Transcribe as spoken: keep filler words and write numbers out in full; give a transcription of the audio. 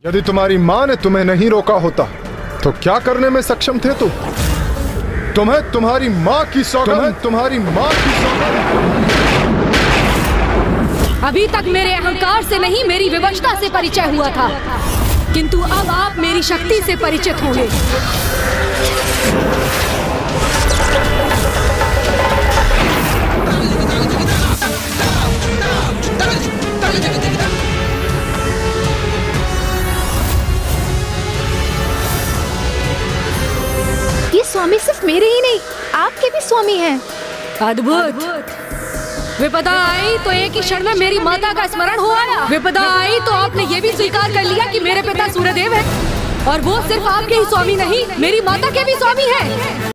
यदि तुम्हारी माँ ने तुम्हें नहीं रोका होता तो क्या करने में सक्षम थे तुम? तुम्हें तुम्हारी माँ की सौगंध, तुम्हें तुम्हारी माँ की सौगंध। अभी तक मेरे अहंकार से नहीं, मेरी विवशता से परिचय हुआ था, किंतु अब आप मेरी शक्ति से परिचित होंगे। ये स्वामी सिर्फ मेरे ही नहीं, आपके भी स्वामी हैं। अद्भुत। विपदा आई तो एक ही क्षण में मेरी माता का स्मरण हो आया। विपदा आई तो आपने ये भी स्वीकार कर लिया कि मेरे पिता सूर्यदेव हैं, और वो सिर्फ आपके ही स्वामी नहीं, मेरी माता के भी स्वामी हैं।